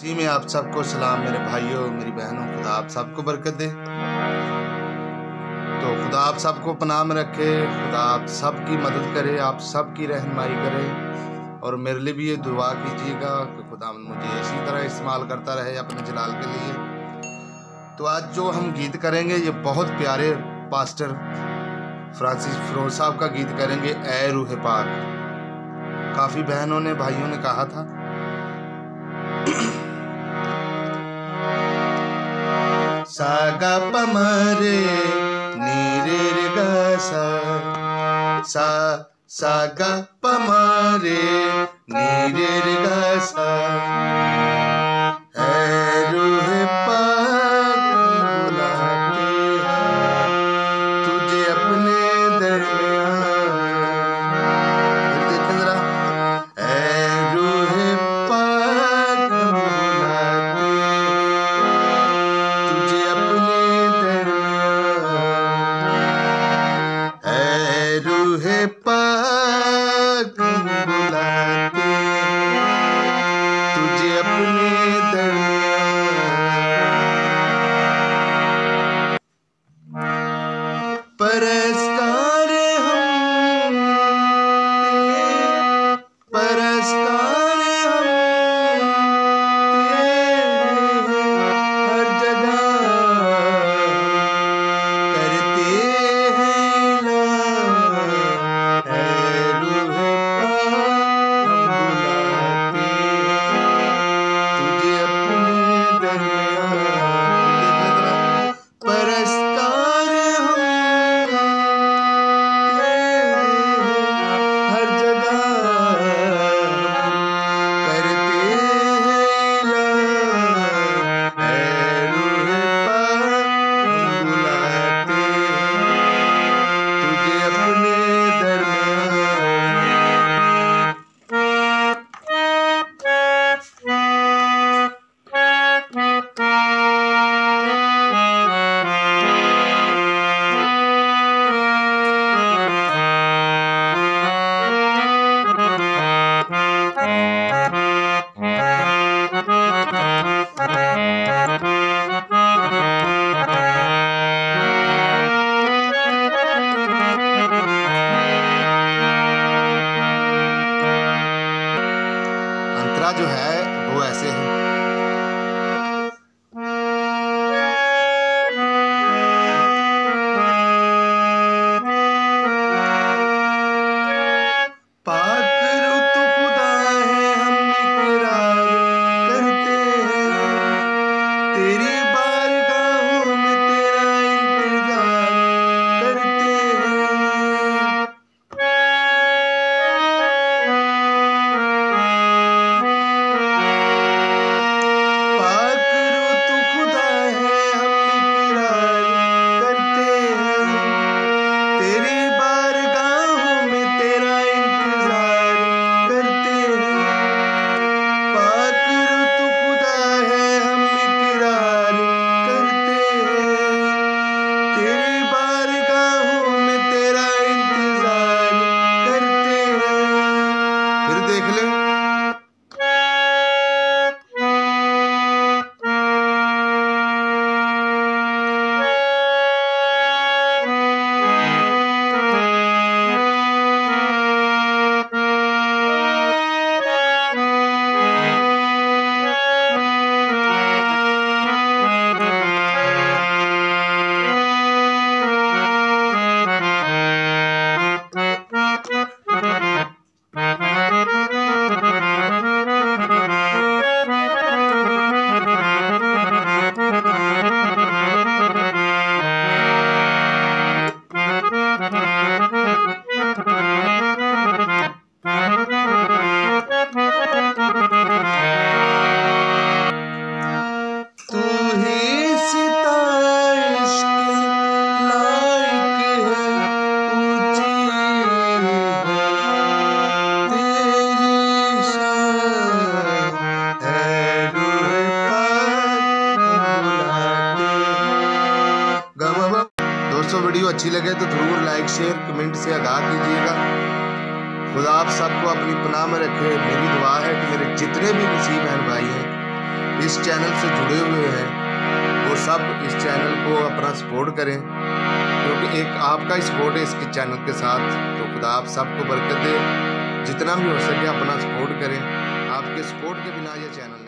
मसीह में आप सबको सलाम मेरे भाइयों मेरी बहनों। खुदा आप सबको बरकत दे। तो खुदा आप सबको पनाह में रखे, खुदा आप सबकी मदद करे, आप सबकी रहनुमाई करे। और मेरे लिए भी ये दुआ कीजिएगा कि खुदा मुझे इसी तरह इस्तेमाल करता रहे अपने जलाल के लिए। तो आज जो हम गीत करेंगे ये बहुत प्यारे पास्टर फ्रांसिस फिरोज साहब का गीत करेंगे, ऐ रूह पाक। काफ़ी बहनों ने भाइयों ने कहा था सागा पमरे नीरे रे गा सा सागा पमरे नीरे रे गा सा। ऐ रूह पाक बुलाते हैं तुझे अपने दरमियान। देखें जरा, ऐ रूह पाक बुलाते तुझे अपने दरमियान। ऐ रूह पाक बुलाते तुझे अपने दरमियान। परस्कार हम परस्कार हम तेरे हर जगह करते हैं ऐलान। ऐ रूह पाक बुलाते तुझे अपने दरमियान। परस्कार हम हर जगह करते हैं ऐलान। ऐ रूह पाक बुलाते तुझे अपने दरमियान। अंतरा जो है वो ऐसे है। पाक रू तू खुदा है हम इकरार करते हैं तेरी बारगाहों में तेरा इंतजार करते हैं। पाक रू तू खुदा है हम इकरार करते हैं तेरी बारगाहों में तेरा इंतजार करते हैं। पाक रू तू खुदा है हम इकरार करते हैं तेरी बारगाहों में तेरा इंतजार करते हैं। फिर देख ले, तू ही सिताइश के लायक है, ऊंची है तेरी शान। ऐ रूह पाक बुलाते। दोस्तों वीडियो अच्छी लगे तो जरूर लाइक शेयर कमेंट से आगाह कीजिएगा। खुदा आप सबको अपनी पनाह में रखे। मेरी दुआ है कि मेरे जितने भी मसीह बहन भाई हैं इस चैनल से जुड़े हुए हैं वो सब इस चैनल को अपना सपोर्ट करें, क्योंकि एक आपका सपोर्ट है इसके चैनल के साथ। तो खुदा आप सबको बरकत दे, जितना भी हो सके अपना सपोर्ट करें। आपके सपोर्ट के बिना ये चैनल